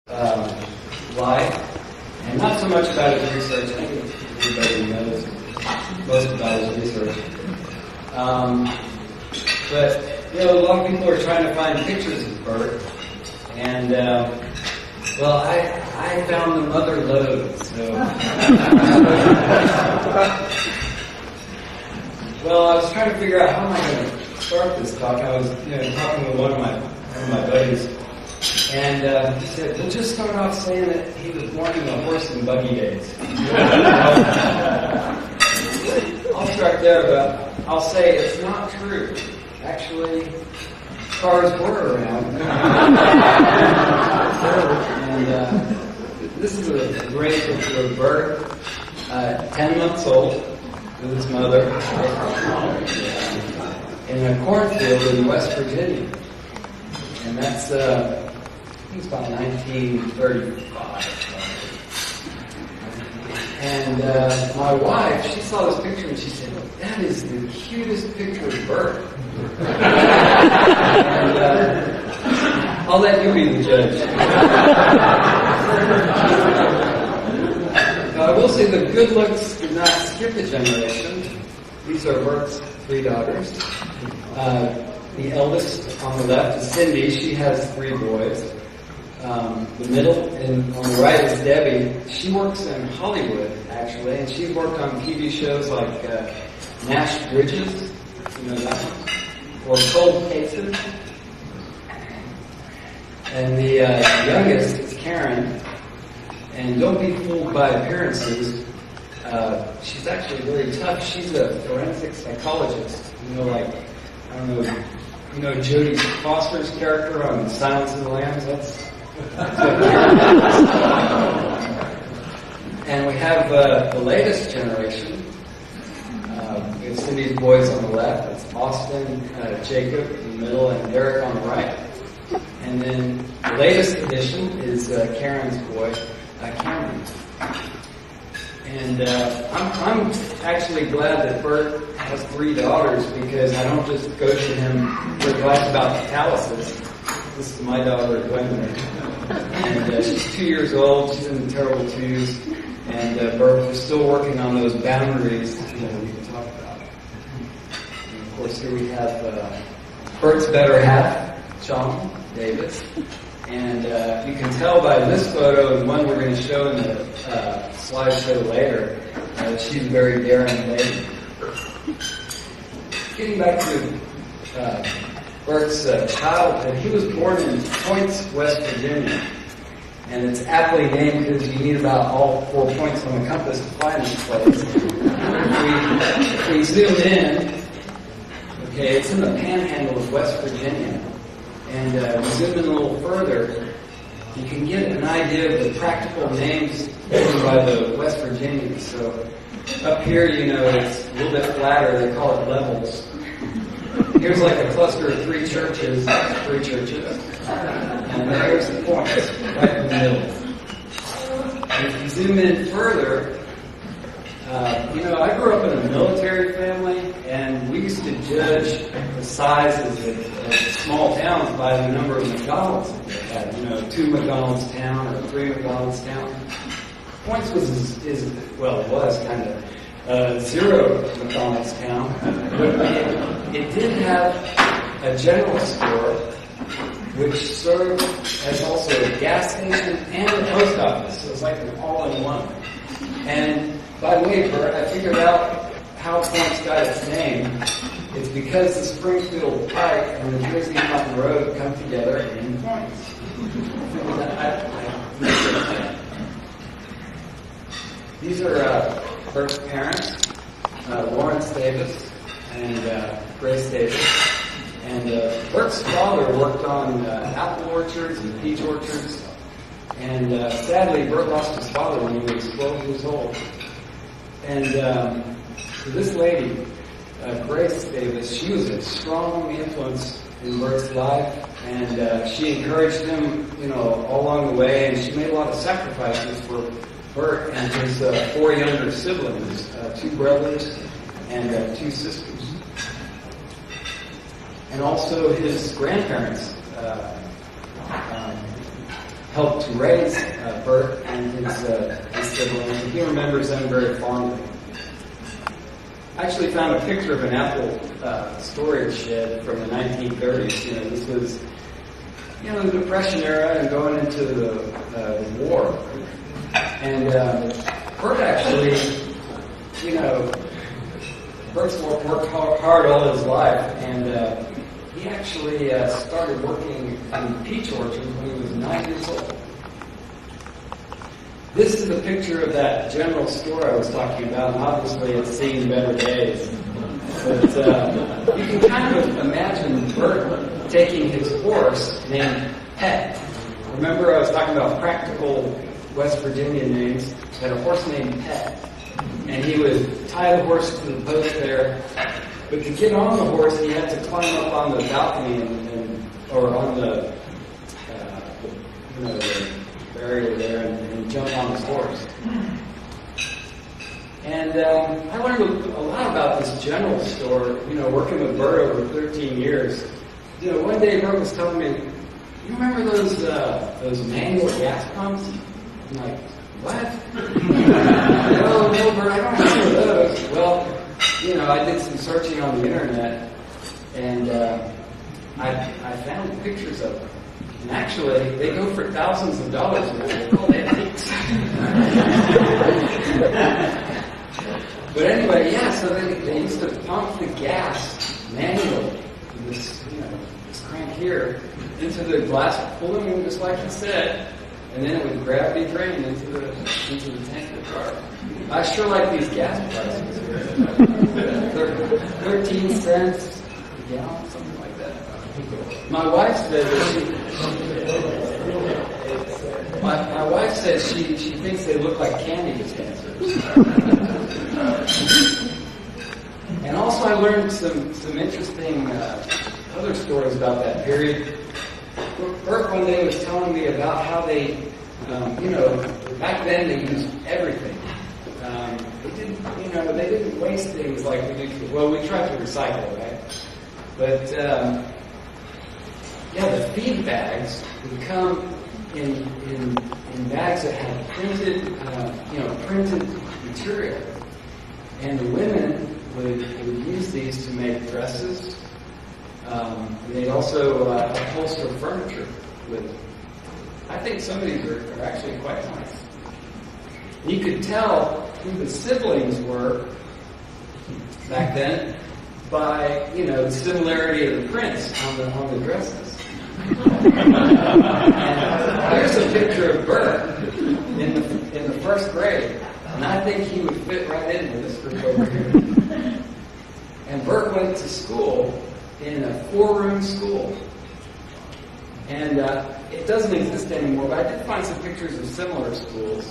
life, and not so much about his research. I think everybody knows most about his research. But, you know, a lot of people are trying to find pictures of Burt, and, well, I found the mother lode, so. Well, I was trying to figure out how am I going to start this talk. I was, talking with one of my buddies, and he said, "We'll just start off saying that he was born in the horse and buggy days." I'll start there, but I'll say it's not true. Actually, cars were around. And this is a great picture of Burt, 10 months old, with his mother, in a cornfield in West Virginia. And that's, I think it's about 1935. And my wife, she saw this picture and she said, "That is the cutest picture of Burt." And I'll let you be the judge. I will say the good looks did not skip a generation. These are Burt's 3 daughters. The eldest on the left is Cindy. She has 3 boys. The middle and on the right is Debbie. She works in Hollywood, actually, and she's worked on TV shows like Nash Bridges, you know that one, or Cold Cases. And the youngest is Karen. And don't be fooled by appearances. She's actually very tough. She's a forensic psychologist. Jodie Foster's character on Silence of the Lambs. That's what Karen is. And we have the latest generation. We have Cindy's boys on the left. It's Austin, Jacob in the middle, and Derek on the right. And then the latest addition is Karen's boy, Cameron. And I'm actually glad that Burt has 3 daughters because I don't just go to him for advice about Catalysis. This is my daughter, Gwendolyn. And she's 2 years old. She's in the terrible twos. And Burt, we're still working on those boundaries we can talk about. And of course, here we have Burt's better half, Sean Davis. And you can tell by this photo and one we're going to show in the slideshow later that she's a very daring lady. Getting back to Burt's childhood, he was born in Points, West Virginia. And it's aptly named because you need about all 4 points on the compass to find this place. If we zoom in, okay, it's in the panhandle of West Virginia. And we zoom in a little further, you can get an idea of the practical names given by the West Virginians. So up here, it's a little bit flatter, they call it levels. Here's like a cluster of 3 churches, and there's the points, right in the middle. And if you zoom in further, I grew up in a military family, and we used to judge the sizes of small towns by the number of McDonald's that they had. 2 McDonald's town or 3 McDonald's town. Points was kind of 0 McDonald's town. But it did have a general store, which served as also a gas station and a post office. So it's like an all-in-one. And by the way, Burt, I figured out how Points got its name. It's because the Springfield Pike and the Jersey Mountain Road come together in Points. These are Burt's parents, Lawrence Davis and Grace Davis. And Burt's father worked on apple orchards and peach orchards. And sadly, Burt lost his father when he was 12 years old. And so this lady, Grace Davis, she was a strong influence in Burt's life, and she encouraged him, all along the way, and she made a lot of sacrifices for Burt and his 4 younger siblings, 2 brothers and 2 sisters. And also his grandparents, helped to raise Burt and his siblings, and he remembers them very fondly. I actually found a picture of an apple storage shed from the 1930s. This was, the Depression era and going into the war. And Burt actually, Burt's worked hard all his life, and he actually started working in peach orchards when he was 9 years old. This is a picture of that general store I was talking about, and obviously it's seen better days. But you can kind of imagine Burt taking his horse named Pet. Remember I was talking about practical West Virginia names? Had a horse named Pet. And he would tie the horse to the post there. But to get on the horse, he had to climb up on the balcony or on the barrier there and jump on his horse. And I learned a lot about this general store, working with Burt over 13 years. One day Burt was telling me, you remember those manual gas pumps? I'm like, what? No, Burt, I don't remember those. Well, I did some searching on the internet, and I found pictures of them. And actually, they go for thousands of dollars now. They're called antiques. But anyway, so they used to pump the gas manually. This crank here into the glass, pulling them just like he said, and then it would gravity drain into the tank of the car. I sure like these gas prices. They're 13 cents a gallon, something like that. My wife said she thinks they look like candy dispensers. And also I learned some interesting other stories about that period. Burt one day was telling me about how they, back then they used everything. They didn't waste things like we do. Well, we tried to recycle, right? But the feed bags would come in bags that had printed material, and the women would use these to make dresses. They'd also upholster furniture with. I think some of these are actually quite nice. You could tell who the siblings were back then by the similarity of the prints on the dresses. And here's a picture of Burt in the first grade, and I think he would fit right into this group over here. And Burt went to school in a 4-room school. And it doesn't exist anymore, but I did find some pictures of similar schools.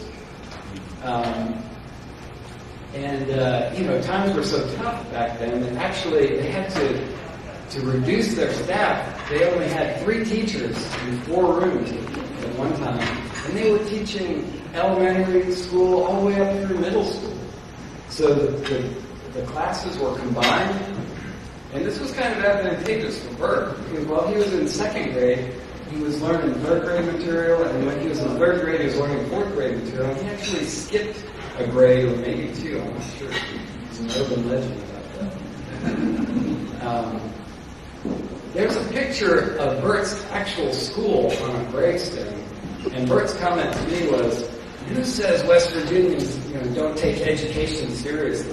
Times were so tough back then that actually they had to reduce their staff. They only had 3 teachers in 4 rooms at one time. And they were teaching elementary school all the way up through middle school. So the classes were combined. And this was kind of advantageous for Burt, because while he was in 2nd grade, he was learning 3rd grade material, and when he was in 3rd grade, he was learning 4th grade material. He actually skipped a grade, or maybe 2, I'm not sure. There's an urban legend about that. There's a picture of Burt's actual school on a gravestone, and Burt's comment to me was, who says West Virginians don't take education seriously?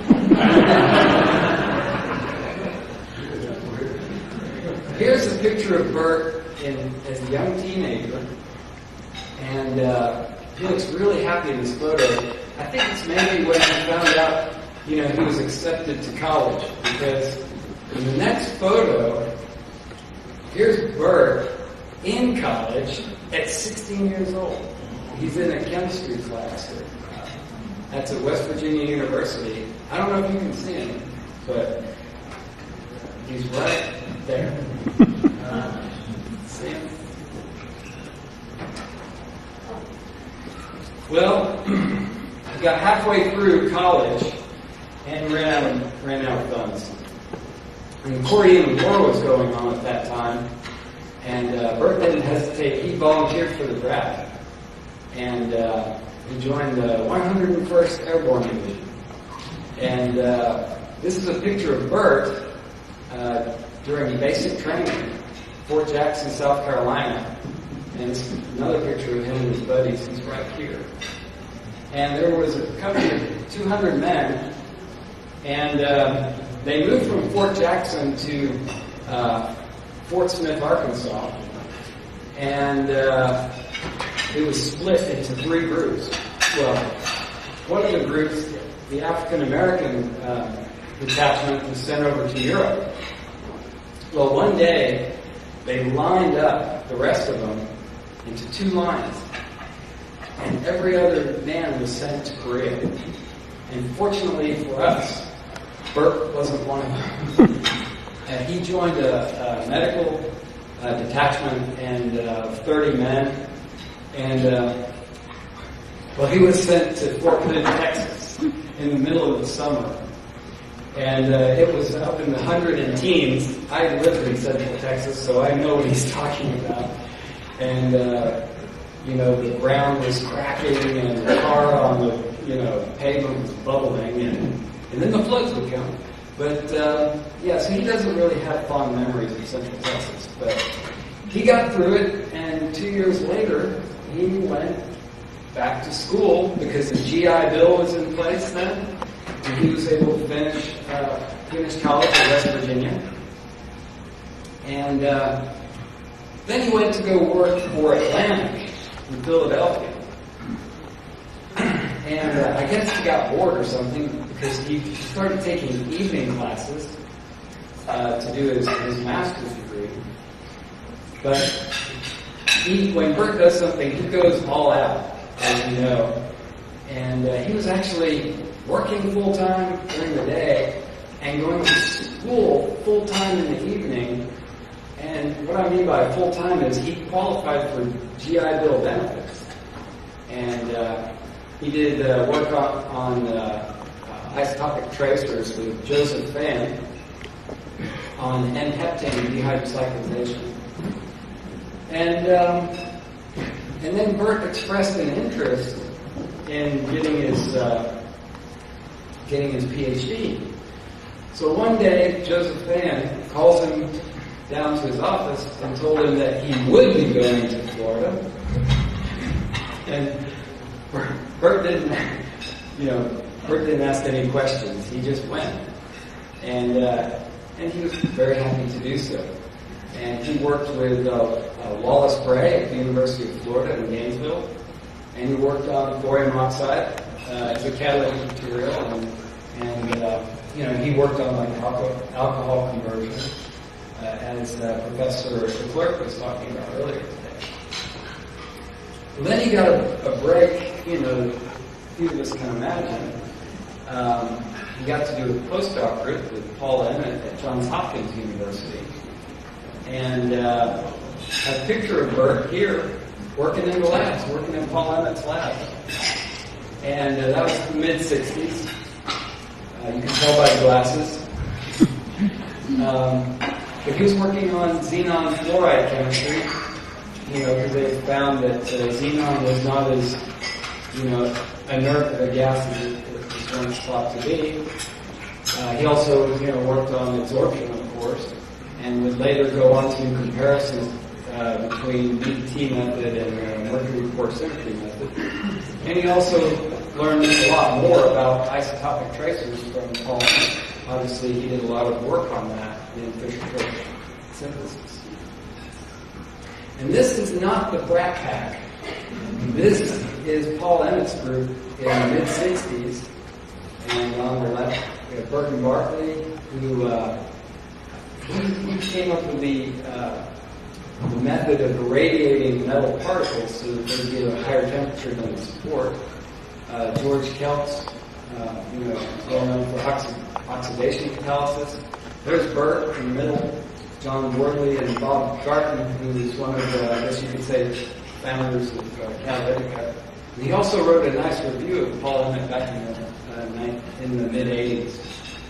Here's a picture of Burt as a young teenager, and he looks really happy in this photo. I think it's maybe when he found out, he was accepted to college, because in the next photo, here's Burt in college at 16 years old. He's in a chemistry class that's at West Virginia University. I don't know if you can see him, but he's right there. See him? Well, I got halfway through college and ran out of funds. And the Korean War was going on at that time, And Burt didn't hesitate. He volunteered for the draft. And he joined the 101st Airborne Division. And this is a picture of Burt during basic training, Fort Jackson, South Carolina. And this is another picture of him and his buddies. He's right here. And there was a company of 200 men, and they moved from Fort Jackson to Fort Smith, Arkansas. And it was split into 3 groups. Well, one of the groups, the African American detachment, was sent over to Europe. Well, one day, they lined up the rest of them into 2 lines. And every other man was sent to Korea. And fortunately for us, Burt wasn't one of them. And he joined a medical detachment and 30 men. And, well, he was sent to Fort Hood, Texas, in the middle of the summer. And it was up in the 110s. I lived in Central Texas, so I know what he's talking about. And, the ground was cracking and the car on the, pavement was bubbling, and then the floods would come. But, so he doesn't really have fond memories of Central Texas. But he got through it, and 2 years later, he went back to school because the GI Bill was in place then, and he was able to finish college in West Virginia. And then he went to go work for Atlantic in Philadelphia. And I guess he got bored or something because he started taking evening classes to do his master's degree. But when Burt does something, he goes all out, as you know. And he was actually working full-time during the day and going to school full-time in the evening. And what I mean by full-time is he qualified for GI Bill benefits. And he did work on isotopic tracers with Joseph Fan on N-heptane dehydrocyclization. And then Burt expressed an interest in getting his PhD. So one day, Joseph Fan calls him down to his office and told him that he would be going to Florida. And Burt didn't ask any questions. He just went. And he was very happy to do so. And he worked with Wallace Bray at the University of Florida in Gainesville. And he worked on thorium oxide as a catalytic material. And he worked on like alcohol conversion, as Professor Clerk was talking about earlier today. Well, then he got a break, few of us can imagine. He got to do a postdoctorate with Paul Emmett at Johns Hopkins University. And a picture of Burt here working in the labs, working in Paul Emmett's lab. And that was the mid-60s. You can tell by the glasses. But he was working on xenon fluoride chemistry, because they found that xenon was not as, inert of a gas as it was once thought to be. He also, worked on absorption, of course, and would later go on to do comparisons between BT method and mercury core symmetry method. And he also learned a lot more about isotopic tracers from Paul. Obviously, he did a lot of work on that in Fischer-Tropsch synthesis. And this is not the Brat Pack. This is Paul Emmett's group in the mid-60s. And on the left, we have Burt and Barkley, who he came up with the method of irradiating metal particles so that they give a higher temperature than the support. George Keltz, well known for oxidation catalysis. There's Burt in the middle, John Wardley and Bob Garton, who is one of the, I guess you could say, founders of Catalytica. And he also wrote a nice review of Paul Emmett back in the mid-80s.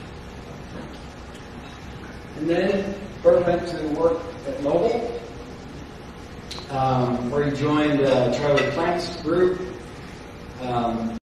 And then Burt went to work at Noble, where he joined Charlie Plank's group.